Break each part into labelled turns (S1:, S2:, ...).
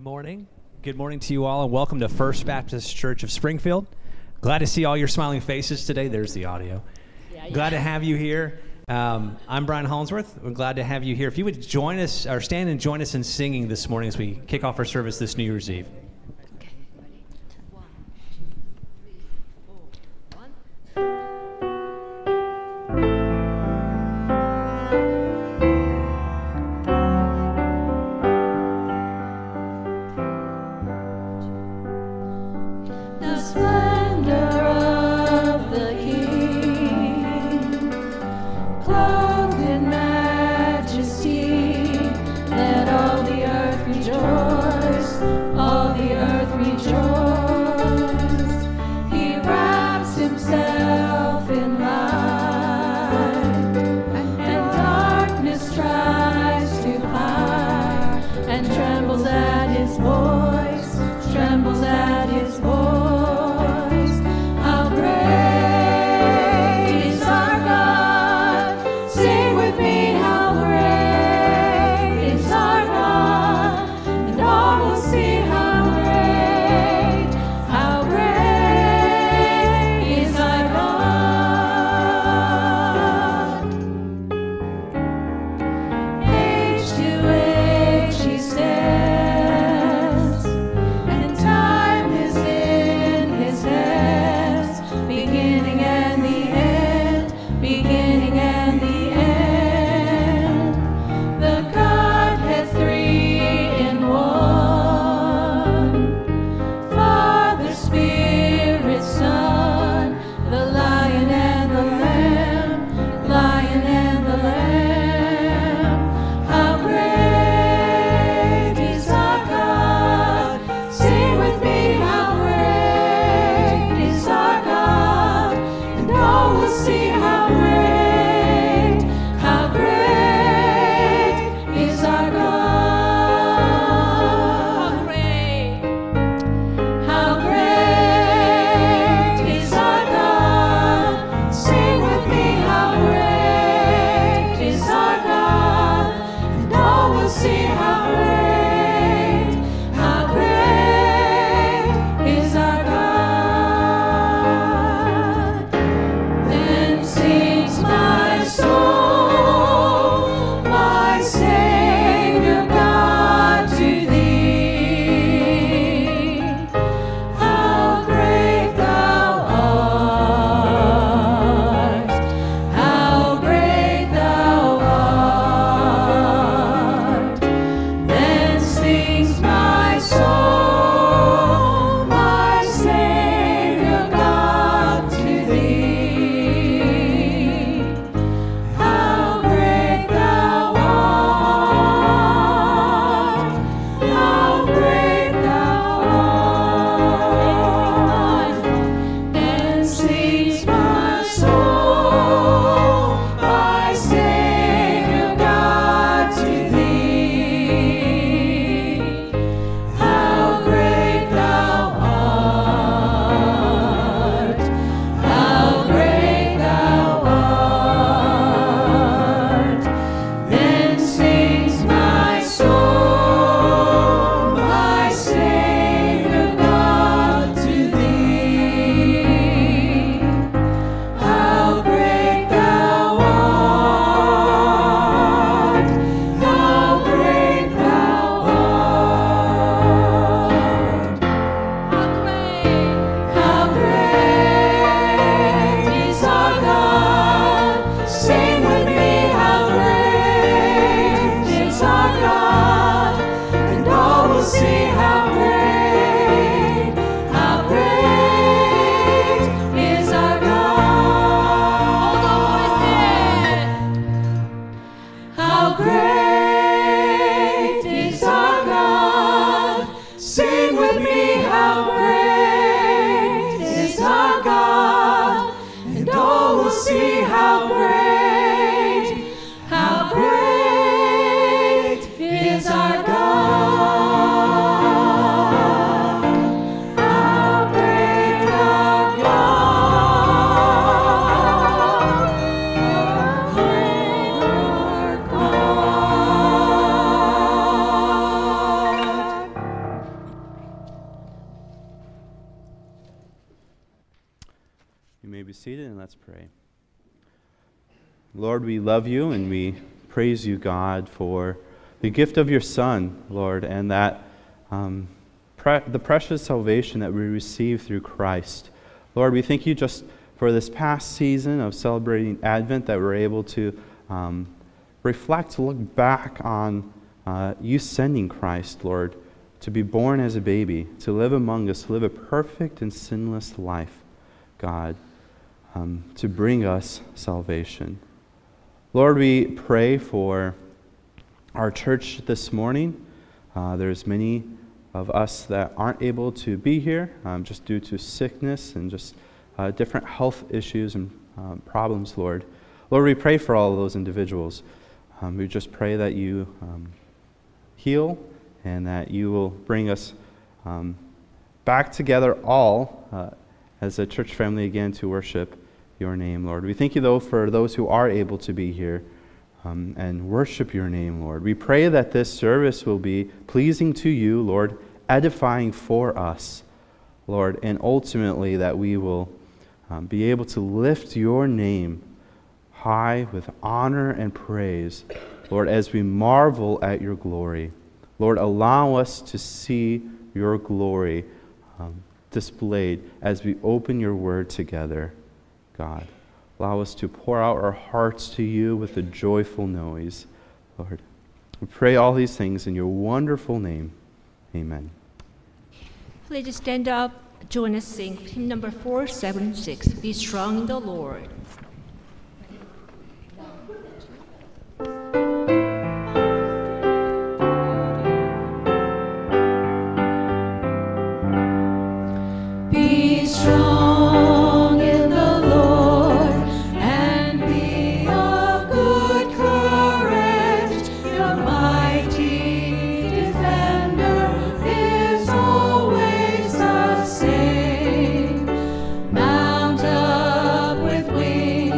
S1: Good morning. Good morning to you all, and welcome to First Baptist Church of Springfield. Glad to see all your smiling faces today. There's the audio. Glad to have you here. I'm Brian Hollingsworth. We're glad to have you here. If you would join us, or stand and join us in singing this morning as we kick off our service this New Year's Eve.
S2: So Let's pray. Lord, we love you and we praise you, God, for the gift of your Son, Lord, and that the precious salvation that we receive through Christ. Lord, we thank you just for this past season of celebrating Advent, that we're able to reflect, look back on you sending Christ, Lord, to be born as a baby, to live among us, to live a perfect and sinless life, God, to bring us salvation. Lord, we pray for our church this morning. There's many of us that aren't able to be here just due to sickness and just different health issues and problems, Lord. Lord, we pray for all of those individuals. We just pray that you heal and that you will bring us back together all as a church family again to worship your name, Lord. We thank you, though, for those who are able to be here and worship your name, Lord. We pray that this service will be pleasing to you, Lord, edifying for us, Lord, and ultimately that we will be able to lift your name high with honor and praise, Lord, as we marvel at your glory. Lord, allow us to see your glory displayed as we open your word together, God. Allow us to pour out our hearts to you with a joyful noise, Lord. We pray all these things in your wonderful name. Amen.
S3: Please stand up, join us sing hymn number 476, Be Strong in the Lord.
S4: Be strong in the Lord and be of good courage. Your mighty defender is always the same. Mount up with wings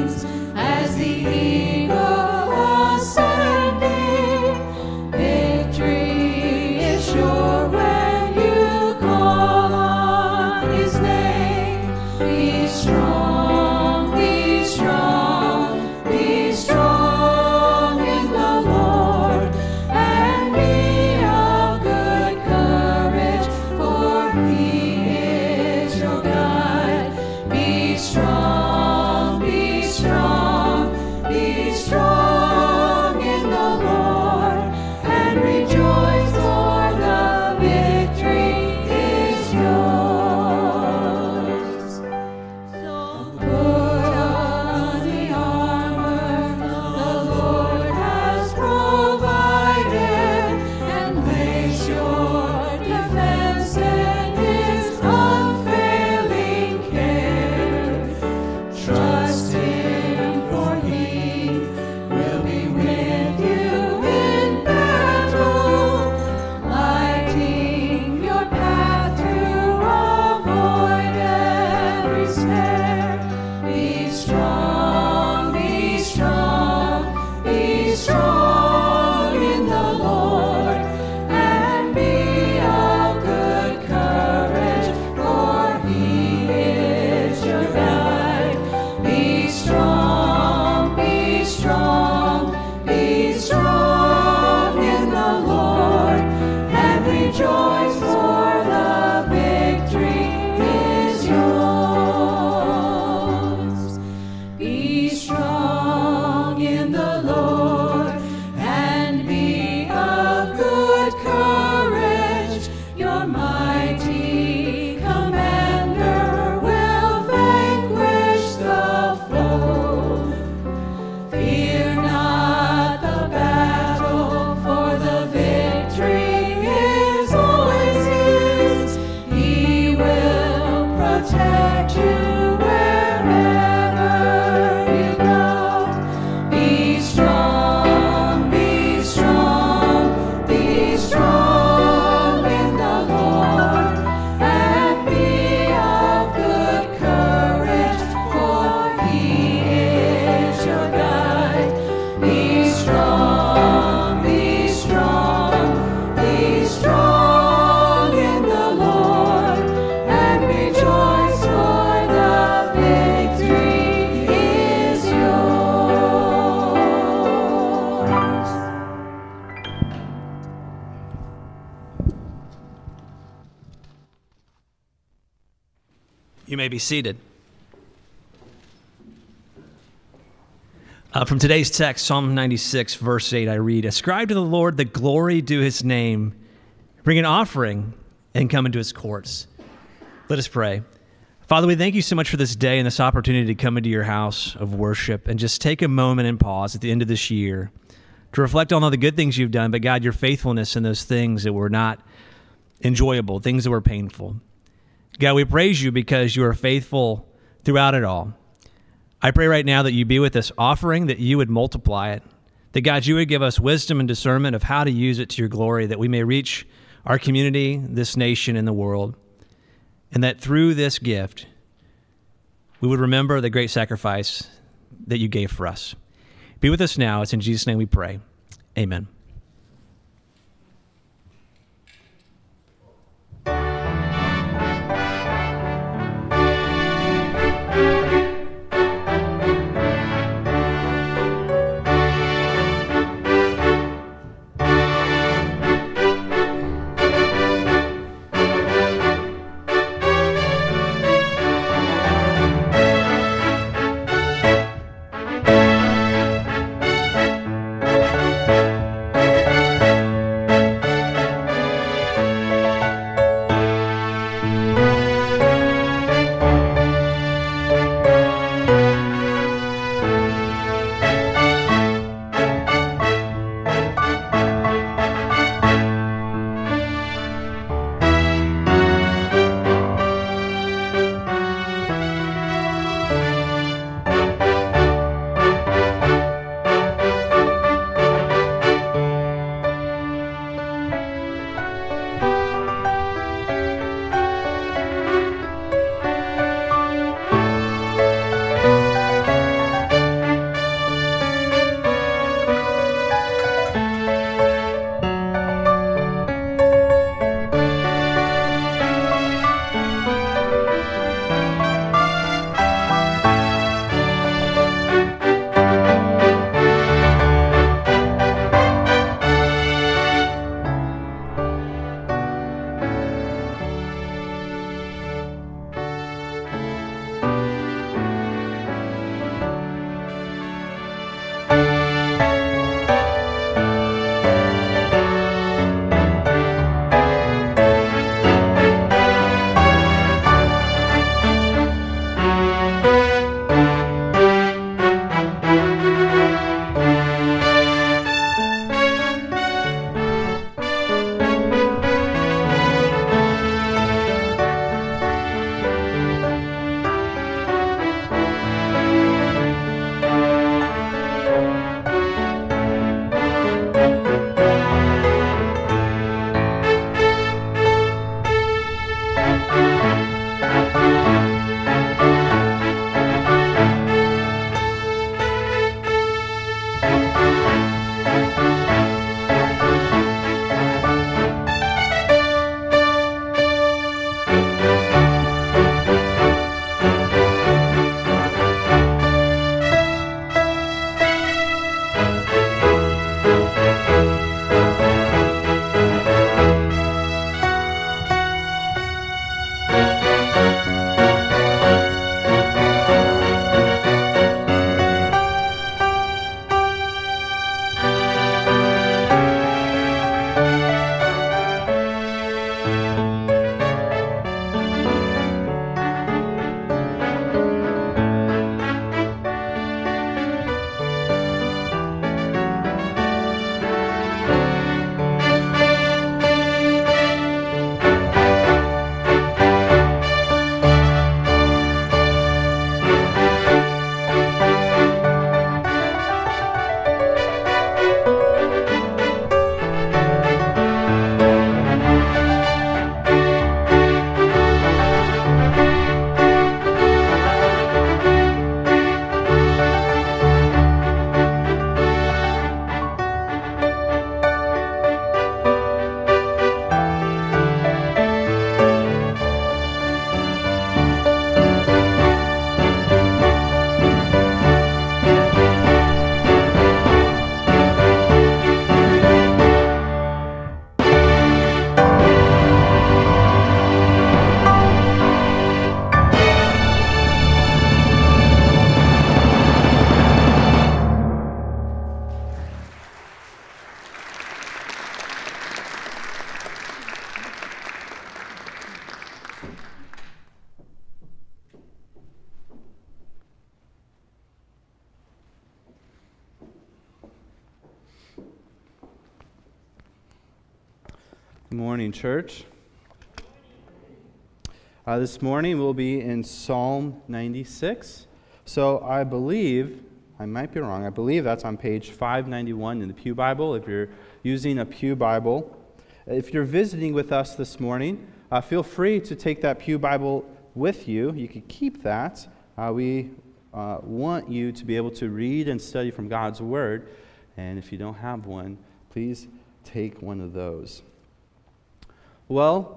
S1: You may be seated. From today's text, Psalm 96, verse 8, I read, "Ascribe to the Lord the glory due his name. Bring an offering and come into his courts." Let us pray. Father, we thank you so much for this day and this opportunity to come into your house of worship and just take a moment and pause at the end of this year to reflect on all the good things you've done, but God, your faithfulness in those things that were not enjoyable, things that were painful. God, we praise you because you are faithful throughout it all. I pray right now that you be with this offering, that you would multiply it, that God, you would give us wisdom and discernment of how to use it to your glory, that we may reach our community, this nation, and the world, and that through this gift, we would remember the great sacrifice that you gave for us. Be with us now. It's in Jesus' name we pray. Amen.
S2: Good morning, church. This morning we'll be in Psalm 96. So I believe, I might be wrong, I believe that's on page 591 in the Pew Bible, if you're using a Pew Bible. If you're visiting with us this morning, feel free to take that Pew Bible with you. You can keep that. We want you to be able to read and study from God's Word. And if you don't have one, please take one of those. Well,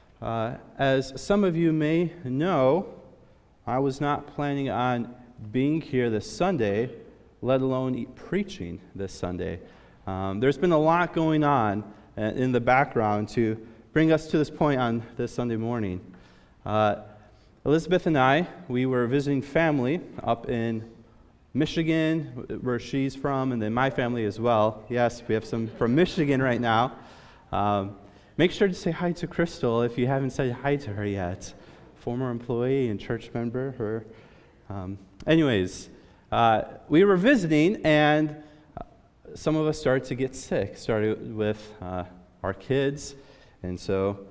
S2: as some of you may know, I was not planning on being here this Sunday, let alone preaching this Sunday. There's been a lot going on in the background to bring us to this point on this Sunday morning. Elizabeth and I, we were visiting family up in Michigan, where she's from, and then my family as well. Yes, we have some from Michigan right now. Make sure to say hi to Crystal if you haven't said hi to her yet. Former employee and church member. Anyways, we were visiting, and some of us started to get sick. Started with our kids, and so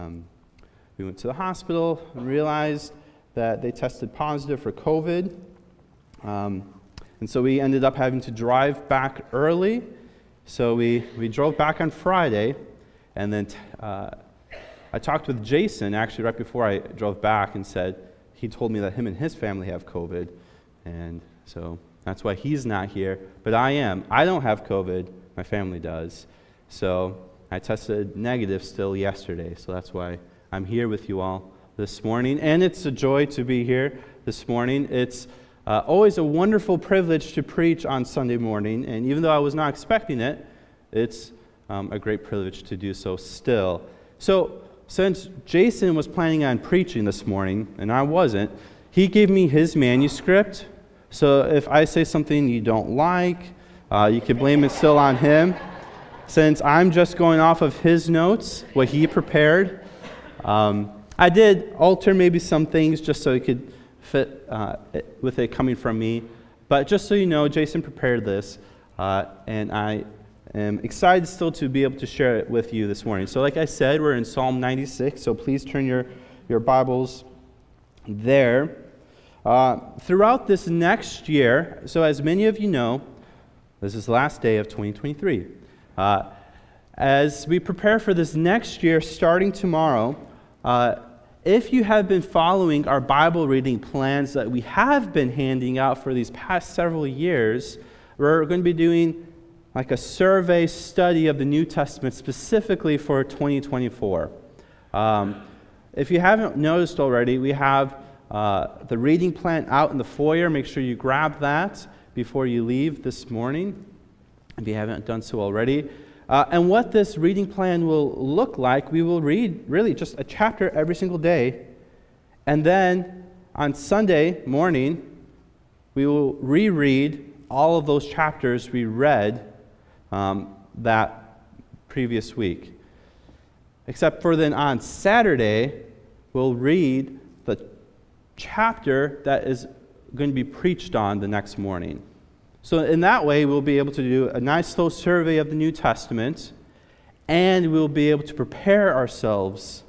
S2: we went to the hospital and realized that they tested positive for COVID. And so we ended up having to drive back early. So we drove back on Friday. And then I talked with Jason, actually, right before I drove back, and he told me that him and his family have COVID. And so that's why he's not here. But I am. I don't have COVID. My family does. So I tested negative still yesterday. So that's why I'm here with you all this morning. And it's a joy to be here this morning. It's always a wonderful privilege to preach on Sunday morning. And even though I was not expecting it, it's a great privilege to do so still. So, since Jason was planning on preaching this morning, and I wasn't, he gave me his manuscript. So if I say something you don't like, you can blame it still on him. Since I'm just going off of his notes, what he prepared, I did alter maybe some things just so it could fit with it coming from me. But just so you know, Jason prepared this, and I am excited still to be able to share it with you this morning. So like I said, we're in Psalm 96, so please turn your Bibles there. Throughout this next year, so as many of you know, this is the last day of 2023. As we prepare for this next year, starting tomorrow, if you have been following our Bible reading plans that we have been handing out for these past several years, we're going to be doing like a survey study of the New Testament specifically for 2024. If you haven't noticed already, we have the reading plan out in the foyer. Make sure you grab that before you leave this morning, if you haven't done so already. And what this reading plan will look like, we will read really just a chapter every single day. And then on Sunday morning, we will reread all of those chapters we read that previous week. Except for then on Saturday, we'll read the chapter that is going to be preached on the next morning. So in that way, we'll be able to do a nice slow survey of the New Testament, and we'll be able to prepare ourselves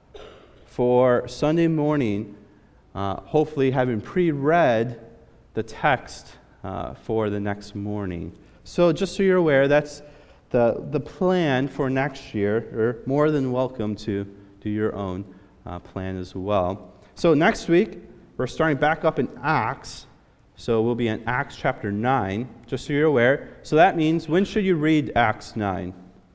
S2: for Sunday morning, hopefully having pre-read the text for the next morning. So just so you're aware, that's the plan for next year. You're more than welcome to do your own plan as well. So next week, we're starting back up in Acts. So we'll be in Acts chapter 9, just so you're aware. So that means, when should you read Acts 9?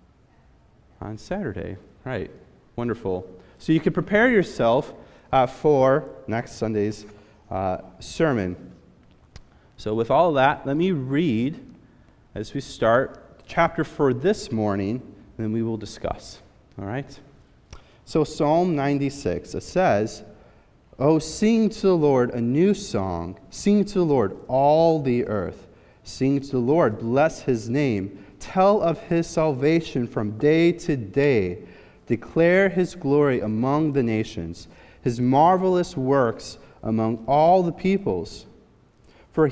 S2: On Saturday. Right. Wonderful. So you can prepare yourself for next Sunday's sermon. So with all of that, let me read, as we start, the chapter for this morning, and then we will discuss. All right? So Psalm 96, it says, "Oh, sing to the Lord a new song. Sing to the Lord, all the earth. Sing to the Lord, bless his name. Tell of his salvation from day to day. Declare his glory among the nations, his marvelous works among all the peoples. For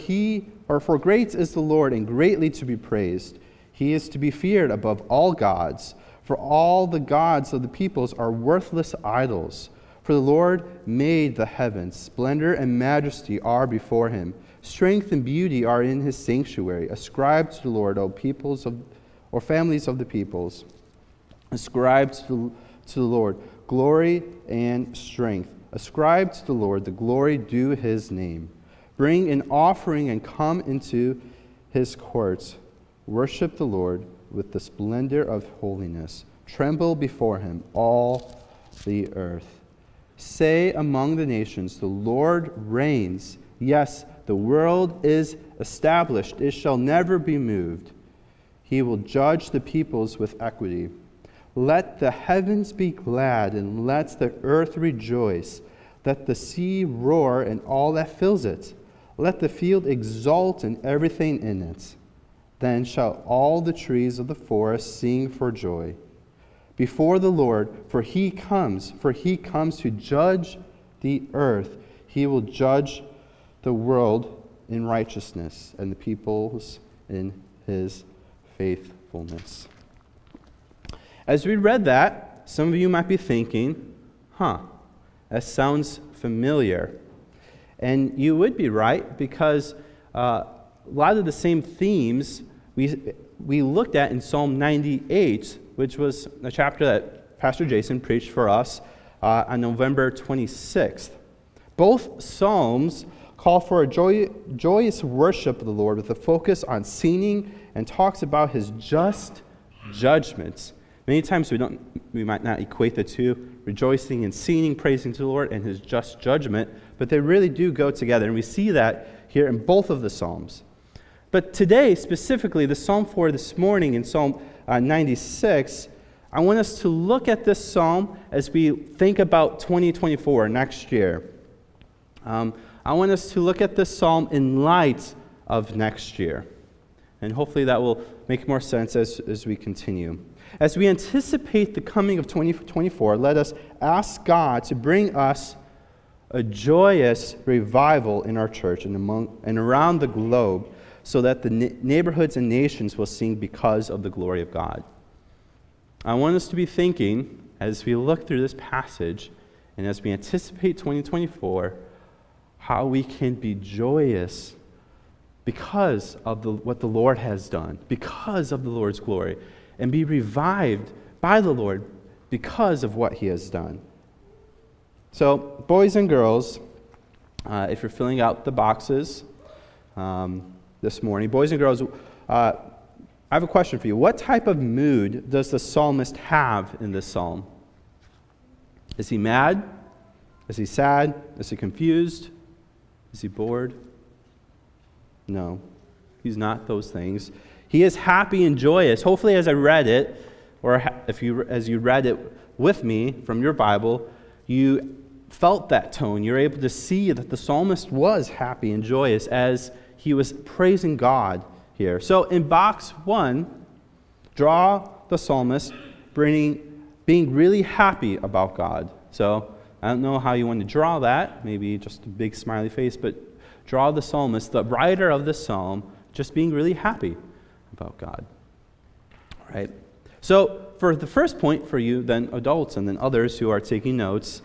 S2: great is the Lord and greatly to be praised. He is to be feared above all gods. For all the gods of the peoples are worthless idols. For the Lord made the heavens. Splendor and majesty are before him. Strength and beauty are in his sanctuary. Ascribe to the Lord, O peoples or families of the peoples. Ascribe to the Lord glory and strength. Ascribe to the Lord the glory due his name. Bring an offering and come into his courts. Worship the Lord with the splendor of holiness. Tremble before him, all the earth. Say among the nations, the Lord reigns. Yes, the world is established. It shall never be moved. He will judge the peoples with equity. Let the heavens be glad, and let the earth rejoice. Let the sea roar and all that fills it. Let the field exult and everything in it. Then shall all the trees of the forest sing for joy before the Lord, for he comes to judge the earth. He will judge the world in righteousness and the peoples in his faithfulness. As we read that, some of you might be thinking, that sounds familiar. And you would be right, because a lot of the same themes we looked at in Psalm 98, which was a chapter that Pastor Jason preached for us on November 26th. Both Psalms call for a joyous worship of the Lord with a focus on singing, and talks about his just judgments. Many times we might not equate the two, rejoicing and singing, praising to the Lord, and his just judgment, but they really do go together, and we see that here in both of the Psalms. But today, specifically, the Psalm for this morning in Psalm 96, I want us to look at this Psalm as we think about 2024, next year. I want us to look at this Psalm in light of next year. And hopefully that will make more sense as we continue. As we anticipate the coming of 2024, let us ask God to bring us a joyous revival in our church and around the globe, so that the neighborhoods and nations will sing because of the glory of God. I want us to be thinking, as we look through this passage, and as we anticipate 2024, how we can be joyous because of what the Lord has done, because of the Lord's glory, and be revived by the Lord because of what he has done. So, boys and girls, if you're filling out the boxes this morning, boys and girls, I have a question for you. What type of mood does the psalmist have in this psalm? Is he mad? Is he sad? Is he confused? Is he bored? No, he's not those things. He is happy and joyous. Hopefully, as I read it, or as you read it with me from your Bible, you felt that tone. You're able to see that the psalmist was happy and joyous as he was praising God here. So in box 1, draw the psalmist being really happy about God. So I don't know how you want to draw that, maybe just a big smiley face, but draw the psalmist, the writer of the psalm, just being really happy about God. All right. So for the first point for you, then adults and then others who are taking notes,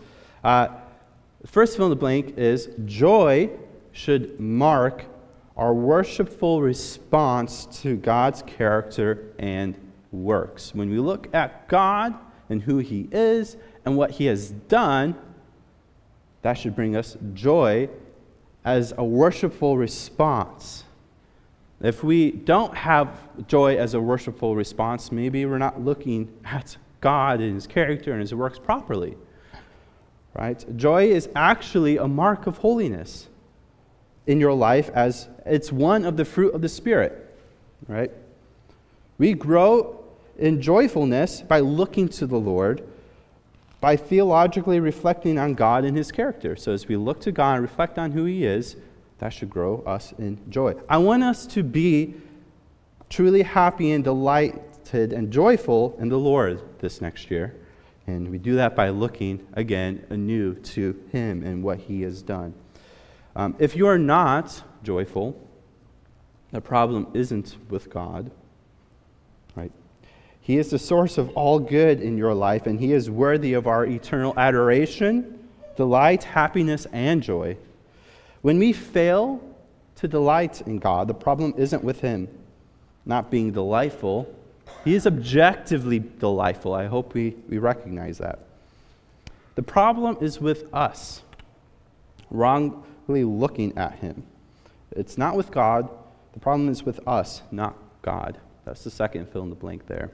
S2: first fill in the blank is joy should mark our worshipful response to God's character and works. When we look at God and who he is and what he has done, that should bring us joy as a worshipful response. If we don't have joy as a worshipful response, maybe we're not looking at God and his character and his works properly. Right? Joy is actually a mark of holiness in your life, as it's one of the fruit of the Spirit. Right? We grow in joyfulness by looking to the Lord, by theologically reflecting on God and his character. So as we look to God and reflect on who he is, that should grow us in joy. I want us to be truly happy and delighted and joyful in the Lord this next year. And we do that by looking again anew to him and what he has done. If you are not joyful, the problem isn't with God, right? He is the source of all good in your life, and He is worthy of our eternal adoration, delight, happiness, and joy. When we fail to delight in God, the problem isn't with Him not being delightful. He is objectively delightful. I hope we recognize that. The problem is with us wrongly looking at Him. It's not with God. The problem is with us, not God. That's the second fill in the blank there.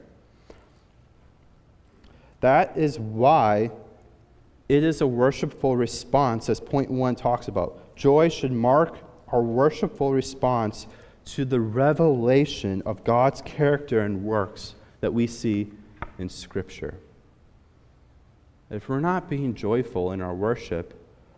S2: That is why it is a worshipful response, as point 1 talks about. Joy should mark our worshipful response to the revelation of God's character and works that we see in Scripture. If we're not being joyful in our worship,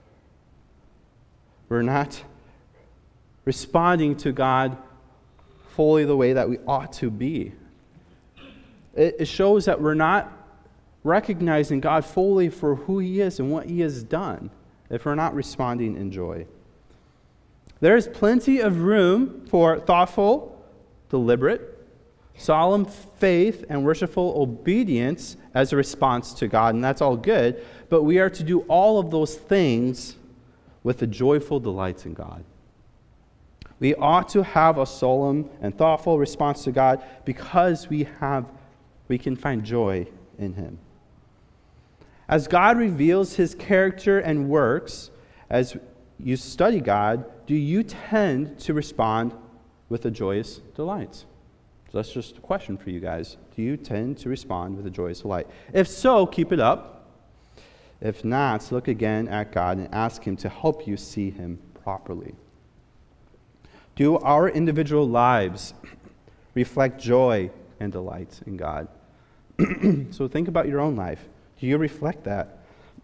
S2: we're not responding to God fully the way that we ought to be. It shows that we're not recognizing God fully for who He is and what He has done if we're not responding in joy. There is plenty of room for thoughtful, deliberate, solemn faith and worshipful obedience as a response to God, and that's all good, but we are to do all of those things with a joyful delight in God. We ought to have a solemn and thoughtful response to God because we can find joy in Him. As God reveals His character and works, as you study God, do you tend to respond with a joyous delight? So that's just a question for you guys. Do you tend to respond with a joyous delight? If so, keep it up. If not, look again at God and ask Him to help you see Him properly. Do our individual lives reflect joy and delight in God? So think about your own life. Do you reflect that?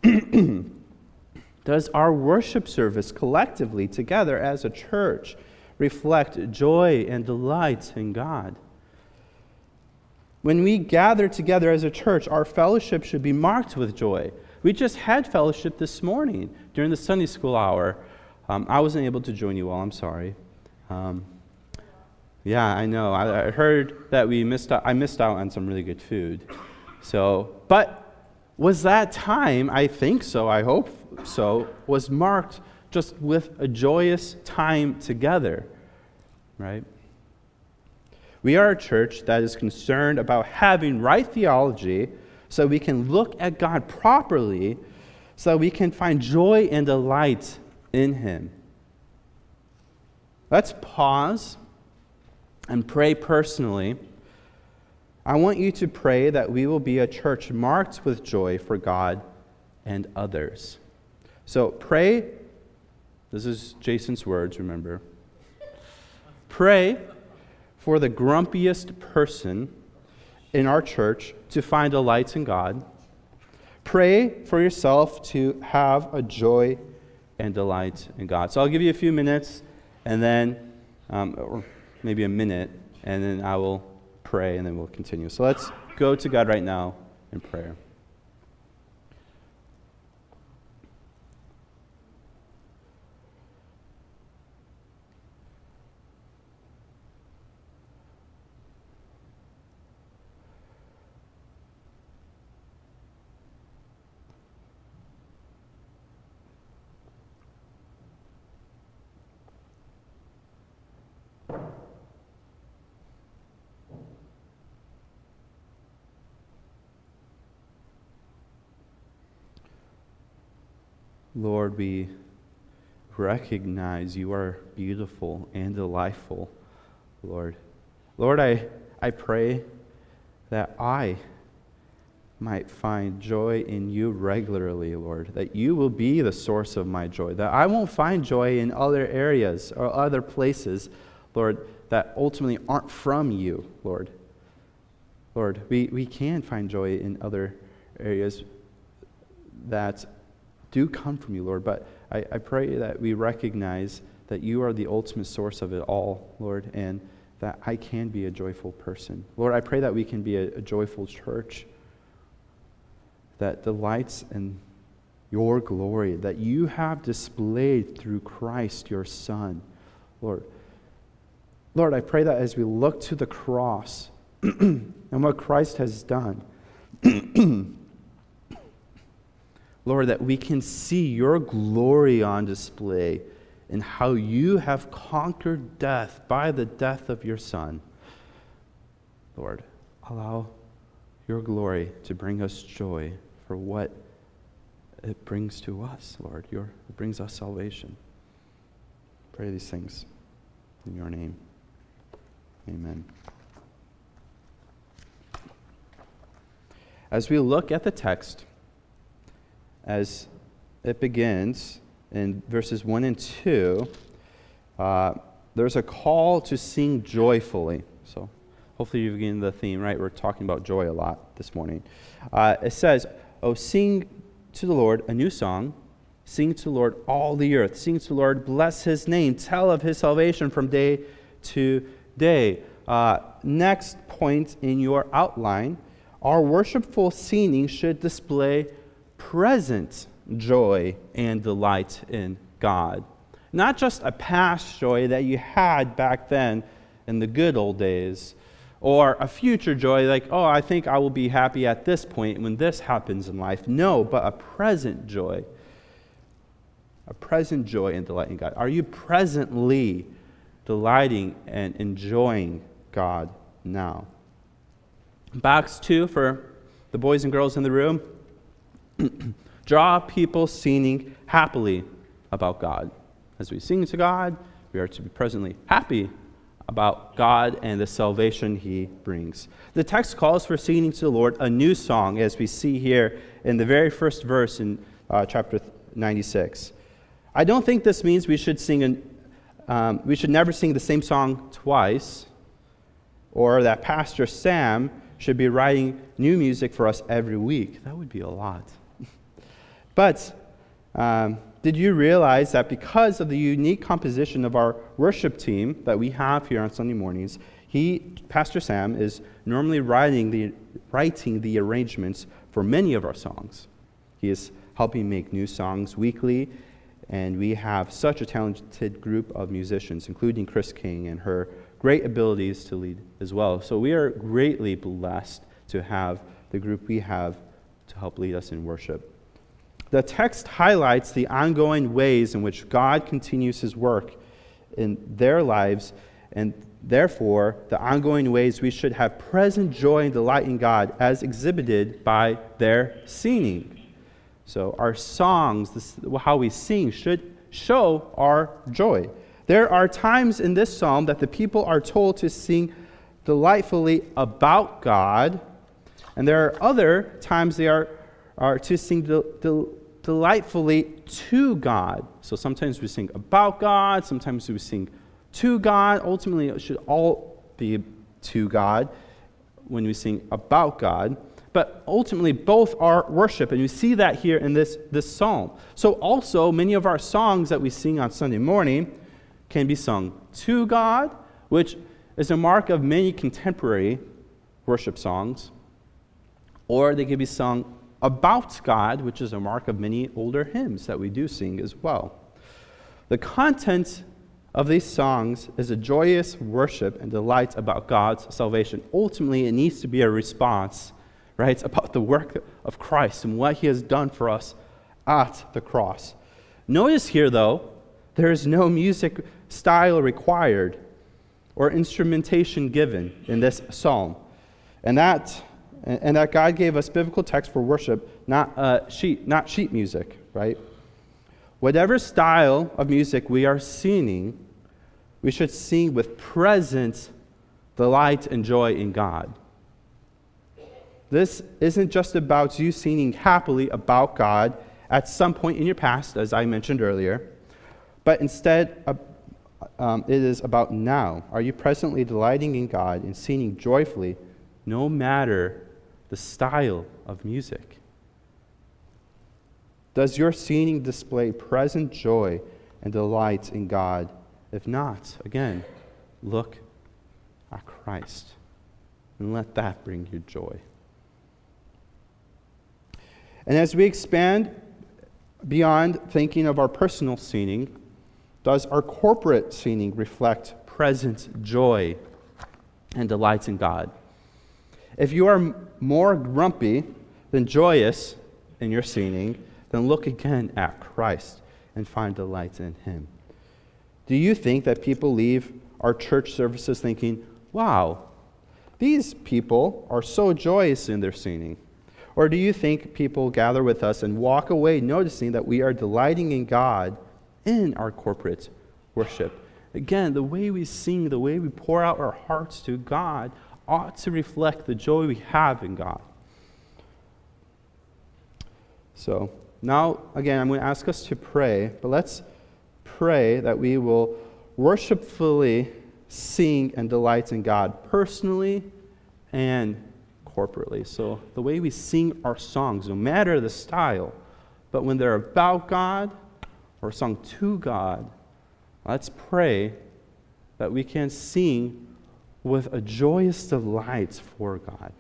S2: Does our worship service collectively together as a church reflect joy and delight in God? When we gather together as a church, our fellowship should be marked with joy. We just had fellowship this morning during the Sunday school hour. I wasn't able to join you all. I'm sorry. Yeah, I know. I heard that I missed out on some really good food. But was that time, I think so, I hope so, was marked just with a joyous time together, right? We are a church that is concerned about having right theology so we can look at God properly, so we can find joy and delight in Him. Let's pause and pray personally. I want you to pray that we will be a church marked with joy for God and others. So pray, this is Jason's words, remember. Pray for the grumpiest person in our church to find delight in God. Pray for yourself to have a joy and delight in God. So I'll give you a few minutes, and then, or maybe a minute, and then I will pray, and then we'll continue. So let's go to God right now in prayer. Lord, we recognize you are beautiful and delightful, Lord. Lord, I pray that I might find joy in you regularly, Lord, that you will be the source of my joy, that I won't find joy in other areas or other places, Lord, that ultimately aren't from you, Lord. Lord, we can find joy in other areas that do come from you, Lord, but I pray that we recognize that you are the ultimate source of it all, Lord, and that I can be a joyful person. Lord, I pray that we can be a joyful church that delights in your glory, that you have displayed through Christ, your Son, Lord. Lord, I pray that as we look to the cross, and what Christ has done. Lord, that we can see your glory on display in how you have conquered death by the death of your Son. Lord, allow your glory to bring us joy for what it brings to us, Lord. It brings us salvation. Pray these things in your name. Amen. As we look at the text, as it begins in verses 1 and 2, there's a call to sing joyfully. So hopefully you've gained the theme, right? We're talking about joy a lot this morning. It says, "Oh, sing to the Lord a new song. Sing to the Lord all the earth. Sing to the Lord, bless his name. Tell of his salvation from day to day." Next point in your outline, our worshipful singing should display present joy and delight in God. Not just a past joy that you had back then in the good old days, or a future joy like, oh, I think I will be happy at this point when this happens in life. No, but a present joy. A present joy and delight in God. Are you presently delighting and enjoying God now? Acts 2, for the boys and girls in the room, draw people singing happily about God. As we sing to God, we are to be presently happy about God and the salvation he brings. The text calls for singing to the Lord a new song, as we see here in the very first verse in chapter 96. I don't think this means we should never sing the same song twice, or that Pastor Sam should be writing new music for us every week. That would be a lot. But did you realize that because of the unique composition of our worship team that we have here on Sunday mornings, Pastor Sam, is normally writing the arrangements for many of our songs. He is helping make new songs weekly, and we have such a talented group of musicians, including Chris King and her great abilities to lead as well. So we are greatly blessed to have the group we have to help lead us in worship. The text highlights the ongoing ways in which God continues his work in their lives, and therefore the ongoing ways we should have present joy and delight in God as exhibited by their singing. So our songs, how we sing, should show our joy. There are times in this psalm that the people are told to sing delightfully about God, and there are other times they are to sing delightfully to God. So sometimes we sing about God, sometimes we sing to God. Ultimately, it should all be to God when we sing about God. But ultimately, both are worship, and you see that here in this psalm. So also, many of our songs that we sing on Sunday morning can be sung to God, which is a mark of many contemporary worship songs, or they can be sung about God, which is a mark of many older hymns that we do sing as well. The content of these songs is a joyous worship and delight about God's salvation. Ultimately, it needs to be a response, right? It's about the work of Christ and what he has done for us at the cross. Notice here, though, there is no music style required or instrumentation given in this psalm. And that God gave us biblical text for worship, not sheet music, right? Whatever style of music we are singing, we should sing with present delight and joy in God. This isn't just about you singing happily about God at some point in your past, as I mentioned earlier, but instead it is about now. Are you presently delighting in God and singing joyfully, no matter the style of music? Does your singing display present joy and delight in God? If not, again, look at Christ and let that bring you joy. And as we expand beyond thinking of our personal singing, does our corporate singing reflect present joy and delight in God? If you are more grumpy than joyous in your singing, then look again at Christ and find delight in him. Do you think that people leave our church services thinking, wow, these people are so joyous in their singing? Or do you think people gather with us and walk away noticing that we are delighting in God in our corporate worship? Again, the way we sing, the way we pour out our hearts to God ought to reflect the joy we have in God. So now, again, I'm going to ask us to pray, but let's pray that we will worshipfully sing and delight in God personally and corporately. So the way we sing our songs, no matter the style, but when they're about God or sung to God, let's pray that we can sing with a joyous delight for God.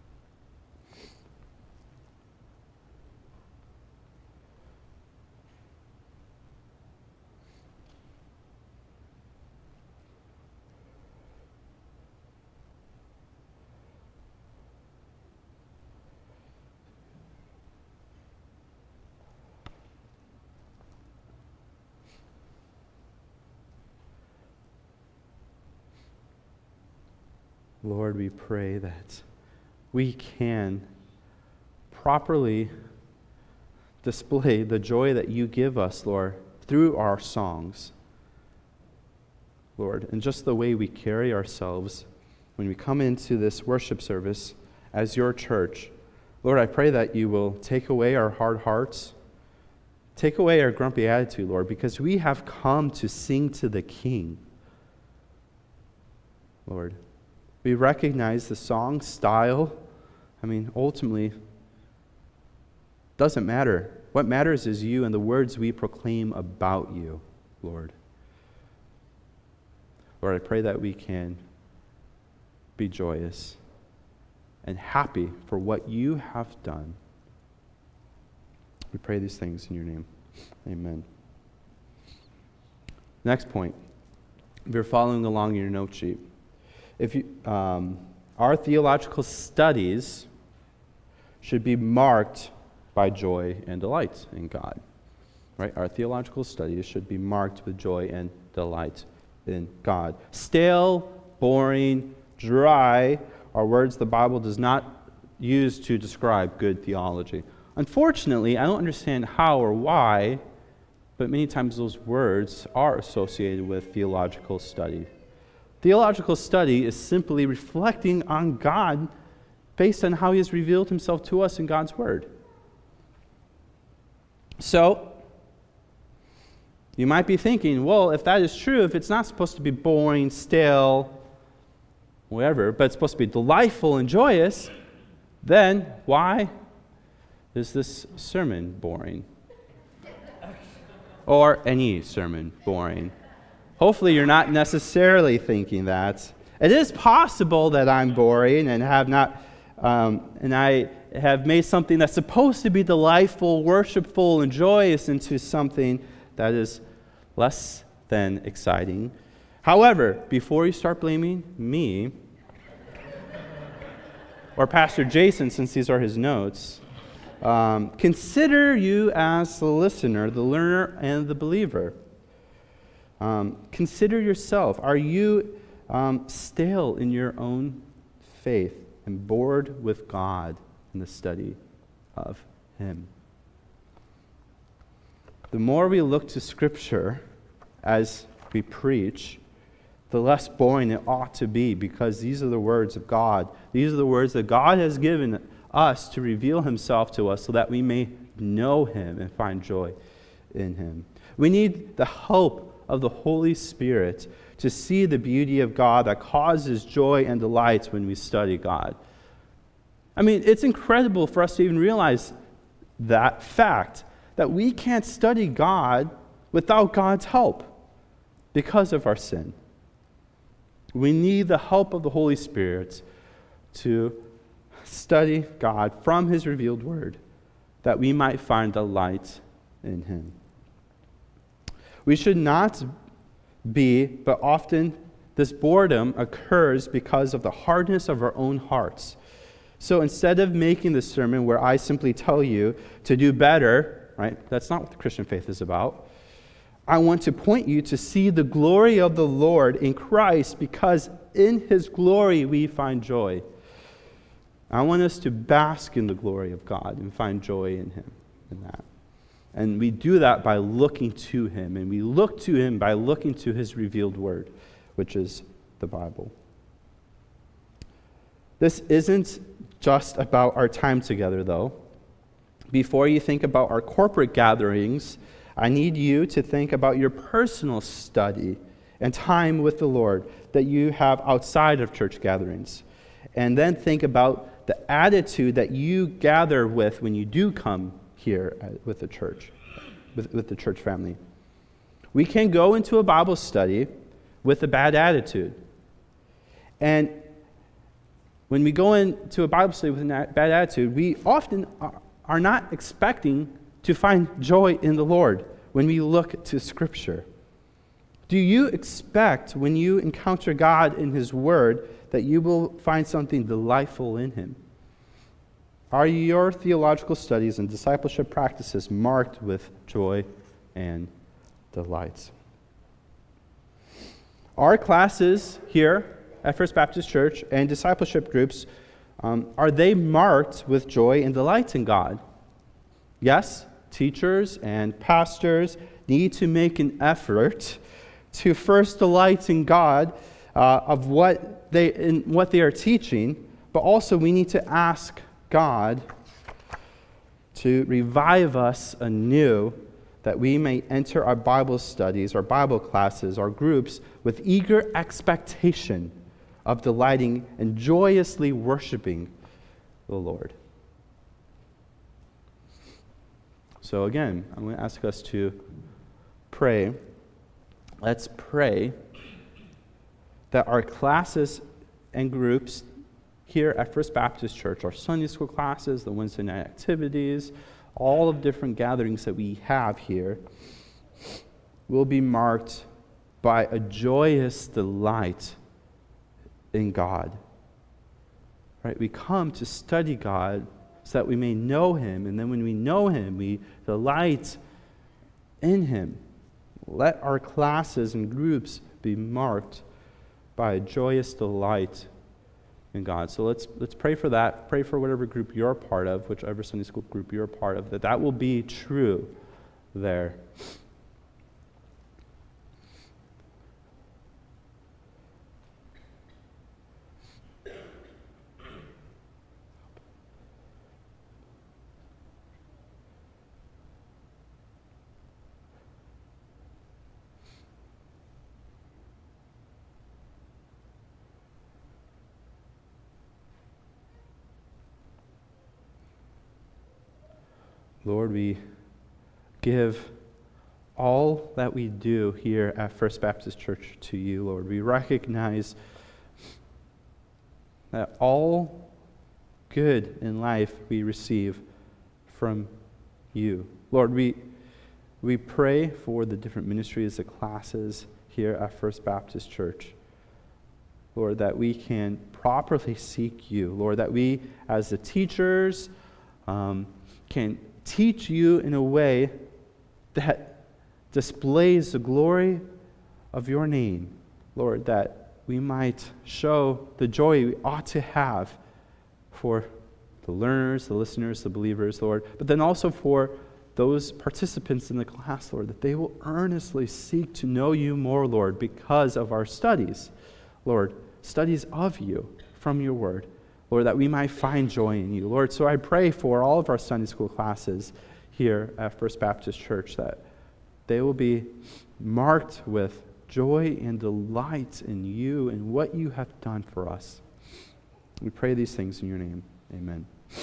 S2: Lord, we pray that we can properly display the joy that you give us, Lord, through our songs, Lord, and just the way we carry ourselves when we come into this worship service as your church. Lord, I pray that you will take away our hard hearts, take away our grumpy attitude, Lord, because we have come to sing to the King, Lord. We recognize the song style. Ultimately, doesn't matter. What matters is you and the words we proclaim about you, Lord. Lord, I pray that we can be joyous and happy for what you have done. We pray these things in your name. Amen. Next point. If you're following along in your note sheet, our theological studies should be marked by joy and delight in God. Right? Our theological studies should be marked with joy and delight in God. Stale, boring, dry are words the Bible does not use to describe good theology. Unfortunately, I don't understand how or why, but many times those words are associated with theological study. Theological study is simply reflecting on God based on how he has revealed himself to us in God's Word. So, you might be thinking, well, if that is true, if it's not supposed to be boring, stale, whatever, but it's supposed to be delightful and joyous, then why is this sermon boring? Or any sermon boring? Hopefully you're not necessarily thinking that. It is possible that I'm boring and I have made something that's supposed to be delightful, worshipful, and joyous into something that is less than exciting. However, before you start blaming me, or Pastor Jason, since these are his notes, consider you as the listener, the learner, and the believer. Consider yourself. Are you stale in your own faith and bored with God in the study of him? The more we look to Scripture as we preach, the less boring it ought to be, because these are the words of God. These are the words that God has given us to reveal himself to us so that we may know him and find joy in him. We need the help of the Holy Spirit to see the beauty of God that causes joy and delight when we study God. It's incredible for us to even realize that fact, that we can't study God without God's help because of our sin. We need the help of the Holy Spirit to study God from his revealed word, that we might find delight in him. We should not be, but often this boredom occurs because of the hardness of our own hearts. So instead of making the sermon where I simply tell you to do better, right? That's not what the Christian faith is about. I want to point you to see the glory of the Lord in Christ, because in his glory we find joy. I want us to bask in the glory of God and find joy in him, in that. And we do that by looking to him, and we look to him by looking to his revealed word, which is the Bible. This isn't just about our time together, though. Before you think about our corporate gatherings, I need you to think about your personal study and time with the Lord that you have outside of church gatherings. And then think about the attitude that you gather with when you do come here with the church, with the church family. We can go into a Bible study with a bad attitude. And when we go into a Bible study with a bad attitude, we often are not expecting to find joy in the Lord when we look to Scripture. Do you expect when you encounter God in his word that you will find something delightful in him? Are your theological studies and discipleship practices marked with joy and delight? Our classes here at First Baptist Church and discipleship groups, are they marked with joy and delight in God? Yes, teachers and pastors need to make an effort to first delight in God of what they are teaching, but also we need to ask God to revive us anew, that we may enter our Bible studies, our Bible classes, our groups with eager expectation of delighting and joyously worshiping the Lord. So again, I'm going to ask us to pray. Let's pray that our classes and groups here at First Baptist Church, our Sunday school classes, the Wednesday night activities, all of different gatherings that we have here, will be marked by a joyous delight in God. Right? We come to study God so that we may know him, and then when we know him, we delight in him. Let our classes and groups be marked by a joyous delight in God. So let's pray for that. Pray for whatever group you're a part of, whichever Sunday school group you're a part of, that will be true there. Lord, we give all that we do here at First Baptist Church to you, Lord. We recognize that all good in life we receive from you. Lord, we pray for the different ministries, the classes here at First Baptist Church. Lord, that we can properly seek you. Lord, that we as the teachers can teach you in a way that displays the glory of your name, Lord, that we might show the joy we ought to have for the learners, the listeners, the believers, Lord, but then also for those participants in the class, Lord, that they will earnestly seek to know you more, Lord, because of our studies, Lord, studies of you from your word. Lord, that we might find joy in you. Lord, so I pray for all of our Sunday school classes here at First Baptist Church, that they will be marked with joy and delight in you and what you have done for us. We pray these things in your name. Amen.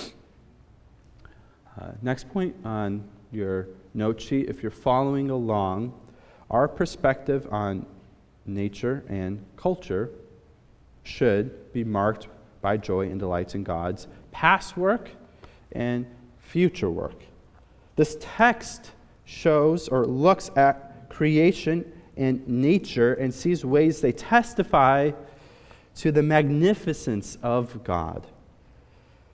S2: Next point on your note sheet, if you're following along, our perspective on nature and culture should be marked by joy and delight in God's past work and future work. This text shows or looks at creation and nature and sees ways they testify to the magnificence of God.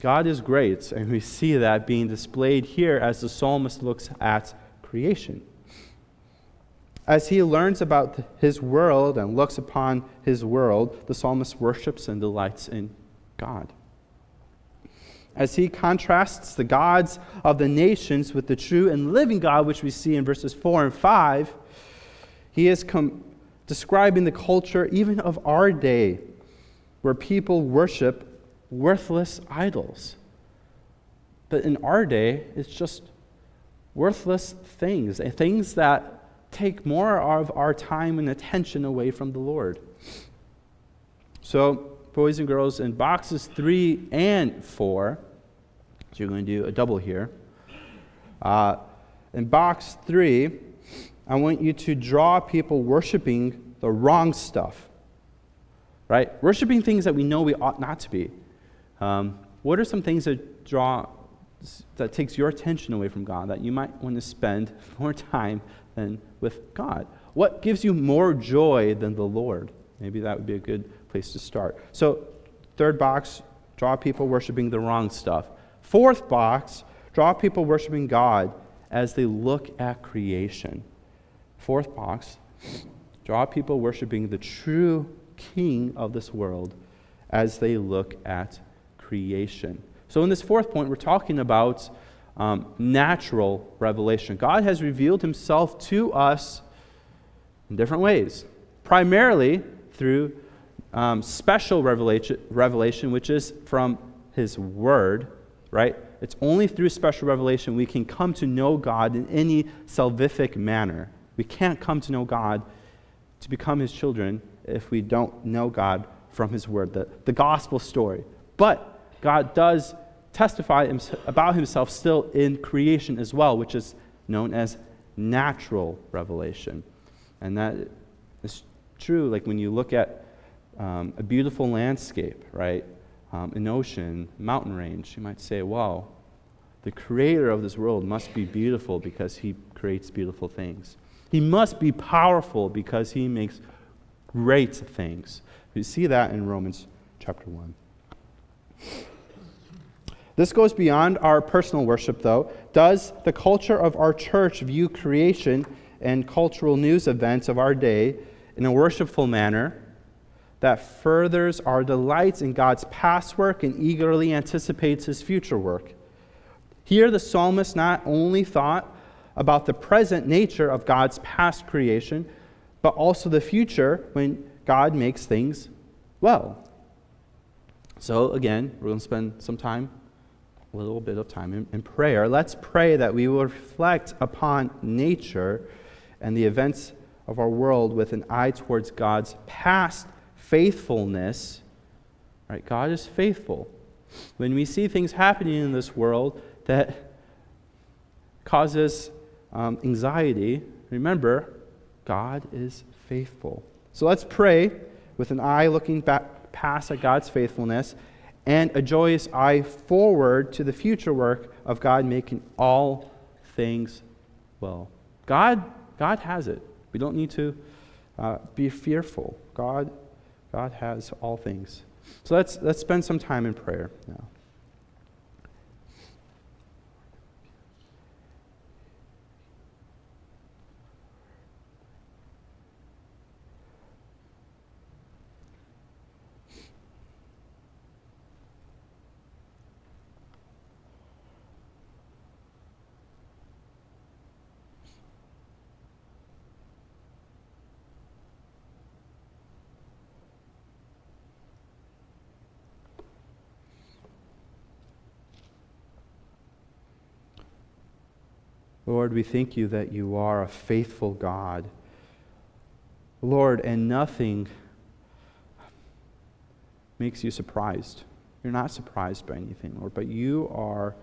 S2: God is great, and we see that being displayed here as the psalmist looks at creation. As he learns about his world and looks upon his world, the psalmist worships and delights in God. As he contrasts the gods of the nations with the true and living God, which we see in verses 4 and 5, he is describing the culture even of our day, where people worship worthless idols. But in our day, it's just worthless things that take more of our time and attention away from the Lord. So, boys and girls, in boxes 3 and 4, so you're going to do a double here. In box 3, I want you to draw people worshiping the wrong stuff. Right? Worshiping things that we know we ought not to be. What are some things that takes your attention away from God, that you might want to spend more time than with God? What gives you more joy than the Lord? Maybe that would be a good place to start. So, third box, draw people worshiping the wrong stuff. Fourth box, draw people worshiping God as they look at creation. Fourth box, draw people worshiping the true King of this world as they look at creation. So in this fourth point, we're talking about natural revelation. God has revealed himself to us in different ways, primarily through special revelation, which is from his word, right? It's only through special revelation we can come to know God in any salvific manner. We can't come to know God, to become his children, if we don't know God from his word, the gospel story. But God does testify about himself still in creation as well, which is known as natural revelation. And that is true, like when you look at a beautiful landscape, right? An ocean, mountain range, you might say, wow, the creator of this world must be beautiful because he creates beautiful things. He must be powerful because he makes great things. You see that in Romans chapter 1. This goes beyond our personal worship, though. Does the culture of our church view creation and cultural news events of our day in a worshipful manner that furthers our delights in God's past work and eagerly anticipates his future work? Here, the psalmist not only thought about the present nature of God's past creation, but also the future when God makes things well. So again, we're going to spend a little bit of time in prayer. Let's pray that we will reflect upon nature and the events of our world with an eye towards God's past faithfulness. Right? God is faithful. When we see things happening in this world that causes anxiety, remember, God is faithful. So let's pray with an eye looking back past at God's faithfulness and a joyous eye forward to the future work of God making all things well. God has it. We don't need to be fearful. God has all things. So let's spend some time in prayer now. Lord, we thank you that you are a faithful God. Lord, and nothing makes you surprised. You're not surprised by anything, Lord, but you are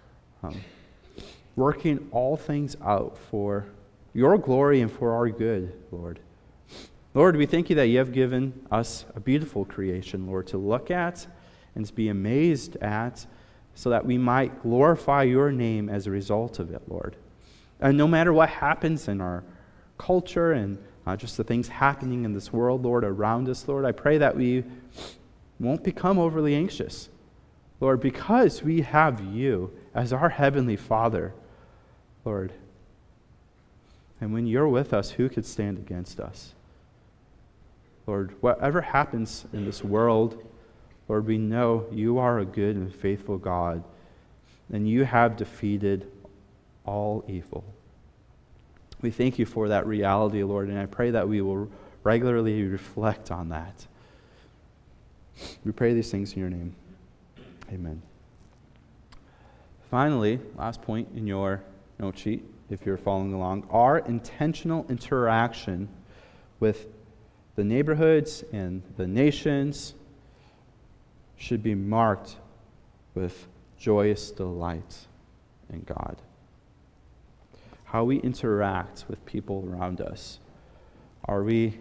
S2: working all things out for your glory and for our good, Lord. Lord, we thank you that you have given us a beautiful creation, Lord, to look at and to be amazed at, so that we might glorify your name as a result of it, Lord. And no matter what happens in our culture and just the things happening in this world, Lord, around us, Lord, I pray that we won't become overly anxious. Lord, because we have you as our Heavenly Father, Lord. And when you're with us, who could stand against us? Lord, whatever happens in this world, Lord, we know you are a good and faithful God, and you have defeated all evil. We thank you for that reality, Lord, and I pray that we will regularly reflect on that. We pray these things in your name. Amen. Finally, last point in your note sheet, if you're following along, our intentional interaction with the neighborhoods and the nations should be marked with joyous delight in God. How we interact with people around us. Are we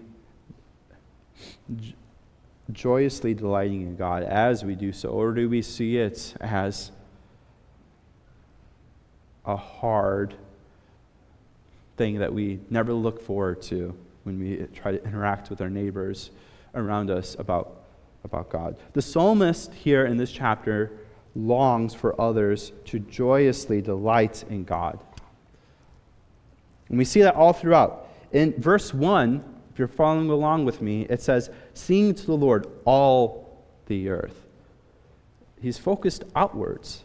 S2: joyously delighting in God as we do so, or do we see it as a hard thing that we never look forward to when we try to interact with our neighbors around us about God? The psalmist here in this chapter longs for others to joyously delight in God. And we see that all throughout. In verse 1, if you're following along with me, it says, "Sing to the Lord, all the earth." He's focused outwards.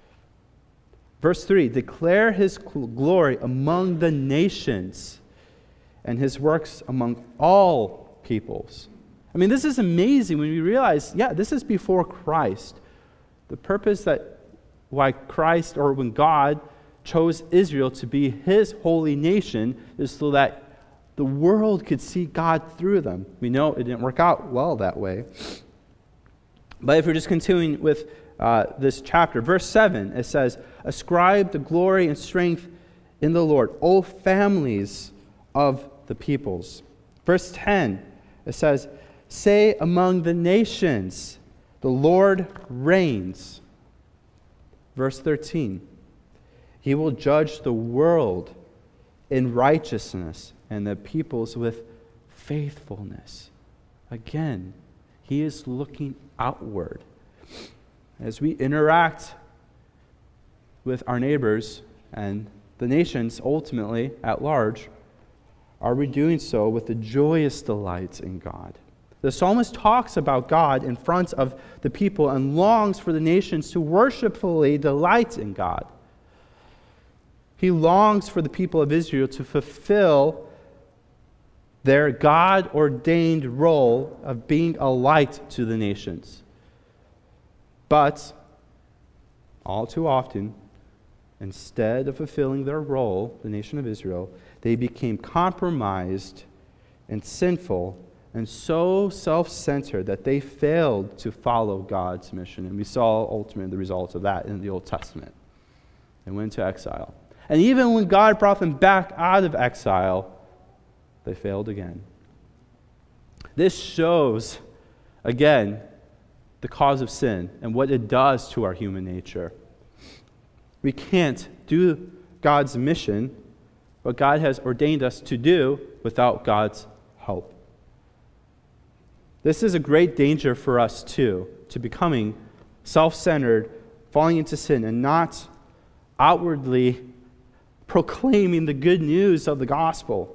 S2: Verse 3, "Declare his glory among the nations and his works among all peoples." I mean, this is amazing when we realize, this is before Christ. The purpose that why Christ, or when God chose Israel to be his holy nation, is so that the world could see God through them. We know it didn't work out well that way. But if we're just continuing with this chapter, verse 7, it says, "Ascribe the glory and strength in the Lord, O families of the peoples." Verse 10, it says, "Say among the nations, the Lord reigns." Verse 13, "He will judge the world in righteousness and the peoples with faithfulness." Again, he is looking outward. As we interact with our neighbors and the nations ultimately at large, are we doing so with the joyous delight in God? The psalmist talks about God in front of the people and longs for the nations to worshipfully delight in God. He longs for the people of Israel to fulfill their God-ordained role of being a light to the nations. But all too often, instead of fulfilling their role, the nation of Israel, they became compromised and sinful and so self-centered that they failed to follow God's mission. And we saw ultimately the results of that in the Old Testament. They went into exile. And even when God brought them back out of exile, they failed again. This shows, again, the cause of sin and what it does to our human nature. We can't do God's mission, what God has ordained us to do, without God's help. This is a great danger for us, too, to becoming self-centered, falling into sin, and not outwardly proclaiming the good news of the gospel.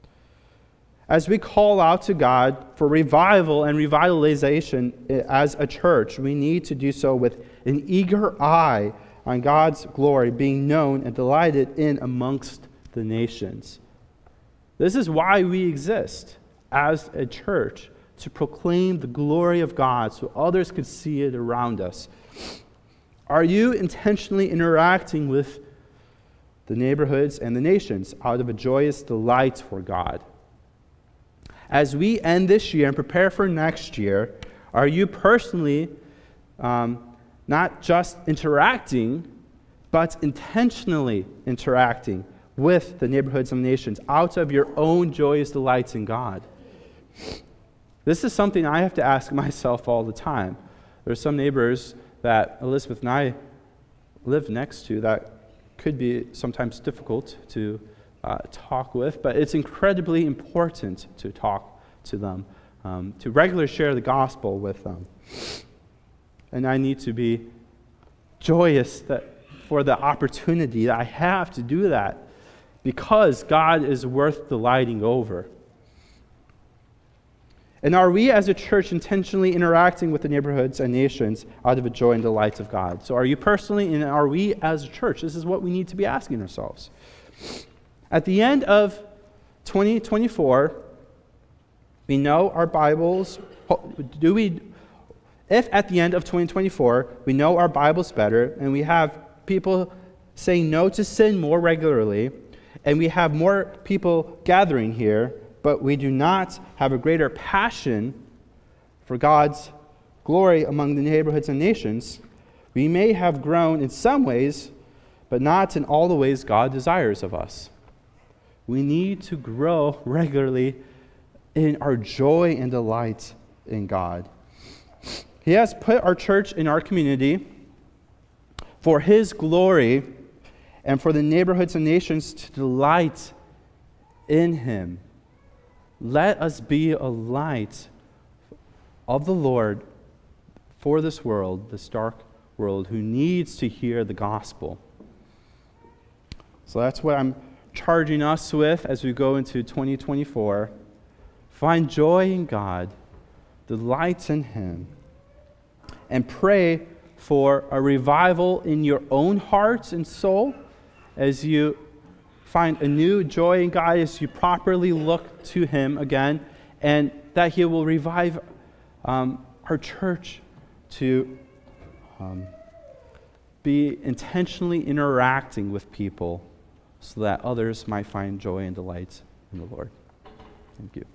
S2: As we call out to God for revival and revitalization as a church, we need to do so with an eager eye on God's glory being known and delighted in amongst the nations. This is why we exist as a church, to proclaim the glory of God so others could see it around us. Are you intentionally interacting with the neighborhoods and the nations out of a joyous delight for God? As we end this year and prepare for next year, are you personally not just interacting, but intentionally interacting with the neighborhoods and nations out of your own joyous delights in God? This is something I have to ask myself all the time. There are some neighbors that Elizabeth and I live next to that could be sometimes difficult to talk with, but it's incredibly important to talk to them, to regularly share the gospel with them. And I need to be joyous for the opportunity that I have to do that, because God is worth delighting over. And are we as a church intentionally interacting with the neighborhoods and nations out of the joy and delights of God? So are you personally, and are we as a church? This is what we need to be asking ourselves. At the end of 2024, we know our Bibles, if at the end of 2024, we know our Bibles better, and we have people saying no to sin more regularly, and we have more people gathering here, but we do not have a greater passion for God's glory among the neighborhoods and nations, we may have grown in some ways, but not in all the ways God desires of us. We need to grow regularly in our joy and delight in God. He has put our church in our community for His glory and for the neighborhoods and nations to delight in Him. Let us be a light of the Lord for this world, this dark world, who needs to hear the gospel. So that's what I'm charging us with as we go into 2024. Find joy in God, delight in Him, and pray for a revival in your own heart and soul as you find a new joy in God, as you properly look to Him again, and that He will revive our church to be intentionally interacting with people so that others might find joy and delight in the Lord. Thank you.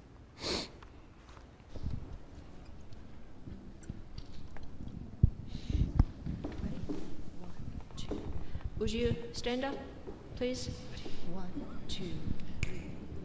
S3: Would you stand up, please?
S4: 1, 2, 3.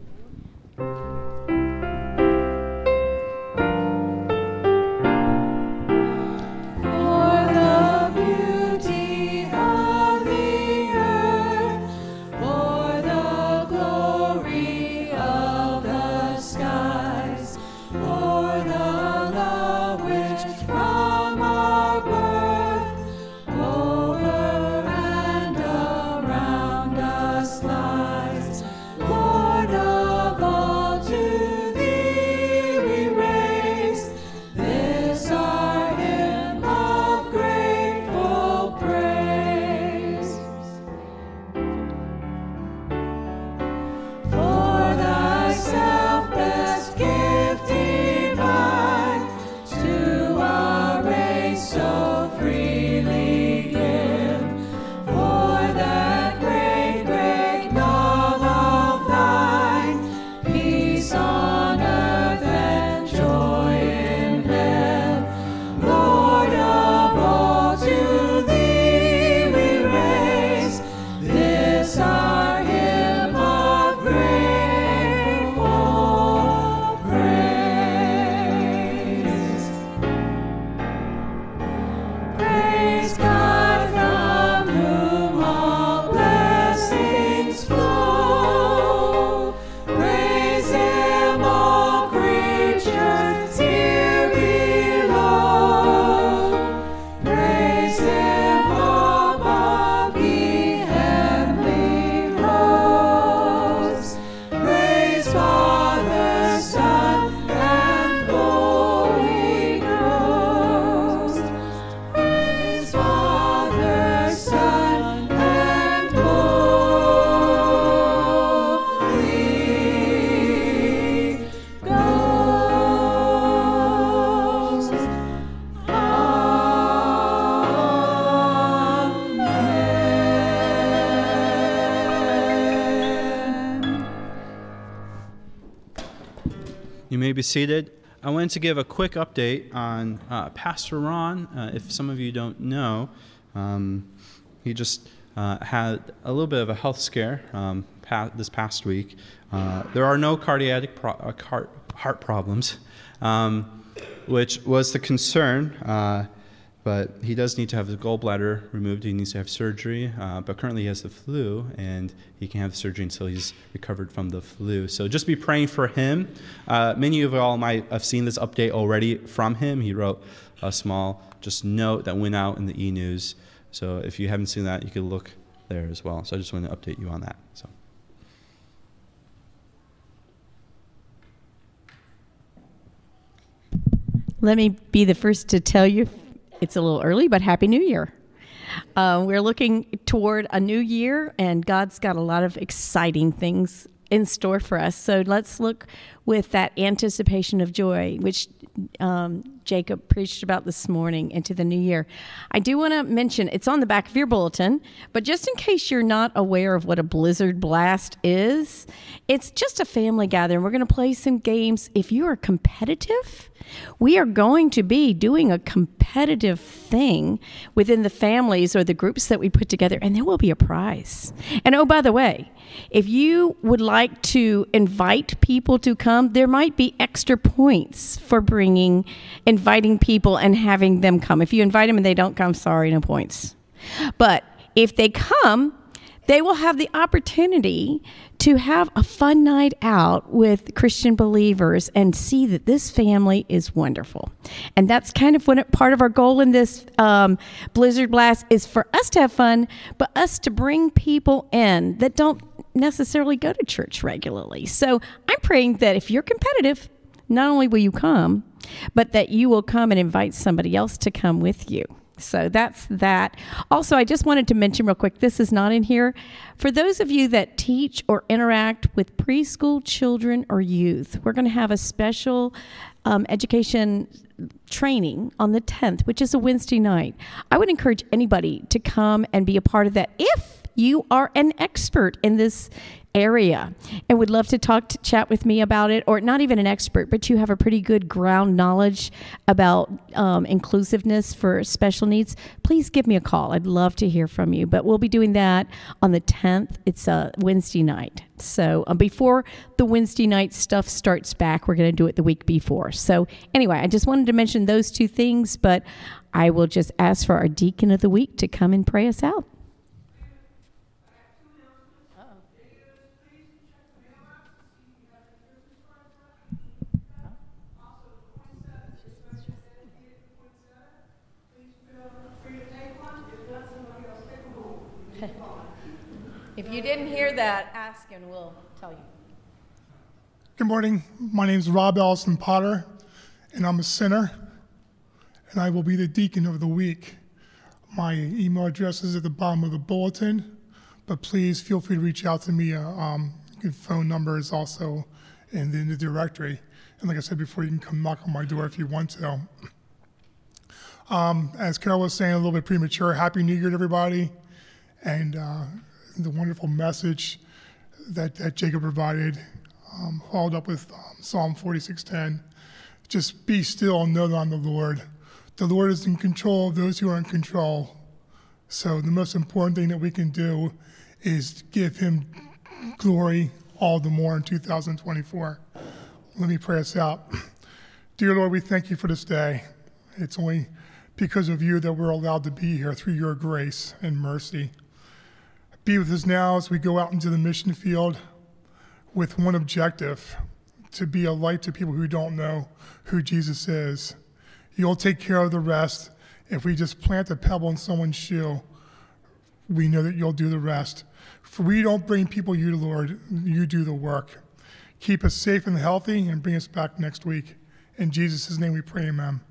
S4: For the beauty of the earth, for the glory of the skies, for the love which from our birth over and around us lies, Lord of all, to Thee we raise this our hymn of grateful praise. For Thyself best gift divine, to our race so freely give, for that great, great love of Thine, peace on earth and joy in heaven. Lord of all, to Thee we raise this our hymn of grateful praise. Praise God, from whom all blessings flow. Praise Him, all creatures here below. Praise Him above, ye heavenly hosts. Praise Father, Son, and Holy Ghost. Praise Father, Son, and Holy Ghost. Amen.
S2: You may be seated. I wanted to give a quick update on Pastor Ron. If some of you don't know, he just had a little bit of a health scare this past week. There are no cardiac heart problems, which was the concern. But he does need to have the gallbladder removed. He needs to have surgery. But currently he has the flu, and he can't have surgery until he's recovered from the flu. So just be praying for him. Many of you all might have seen this update already from him. He wrote a small just note that went out in the e-news So if you haven't seen that, you can look there as well. So I just want to update you on that. So.
S5: Let me be the first to tell you, it's a little early, but Happy New Year. We're looking toward a new year, and God's got a lot of exciting things in store for us. So let's look with that anticipation of joy, which Jacob preached about this morning, into the new year. I do want to mention, it's on the back of your bulletin, but just in case you're not aware of what a blizzard blast is, it's just a family gathering. We're going to play some games. If you are competitive, we are going to be doing a competitive thing within the families or the groups that we put together, and there will be a prize. And oh, by the way, if you would like to invite people to come, there might be extra points for inviting people and having them come. If you invite them and they don't come, sorry, no points. But if they come, they will have the opportunity to have a fun night out with Christian believers and see that this family is wonderful. And that's kind of part of our goal in this Blizzard Blast is for us to have fun, but us to bring people in that don't necessarily go to church regularly. So I'm praying that if you're competitive, not only will you come, but that you will come and invite somebody else to come with you. So that's that. Also, I just wanted to mention real quick, this is not in here. For those of you that teach or interact with preschool children or youth, we're going to have a special education training on the 10th, which is a Wednesday night. I would encourage anybody to come and be a part of that if you are an expert in this area and would love to chat with me about it, or not even an expert, but you have a pretty good ground knowledge about inclusiveness for special needs, please give me a call. I'd love to hear from you. But we'll be doing that on the 10th. It's a Wednesday night. So before the Wednesday night stuff starts back, we're going to do it the week before. So anyway, I just wanted to mention those two things, but I will just ask for our deacon of the week to come and pray us out. If you didn't hear that, ask and we'll tell you.
S6: Good morning. My name is Rob Ellison Potter, and I'm a sinner, and I will be the deacon of the week. My email address is at the bottom of the bulletin, but please feel free to reach out to me. Good phone number is also in the directory. And like I said before, you can come knock on my door if you want to. As Carol was saying, a little bit premature, Happy New Year to everybody. And the wonderful message that Jacob provided, followed up with Psalm 46:10. Just be still and know that I'm the Lord. The Lord is in control of those who are in control. So the most important thing that we can do is give him glory all the more in 2024. Let me pray us out. Dear Lord, we thank you for this day. It's only because of you that we're allowed to be here through your grace and mercy. Be with us now as we go out into the mission field with one objective, to be a light to people who don't know who Jesus is. You'll take care of the rest. If we just plant a pebble in someone's shoe, we know that you'll do the rest. For we don't bring people you, Lord, you do the work. Keep us safe and healthy and bring us back next week. In Jesus' name we pray, amen.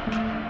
S1: Amen.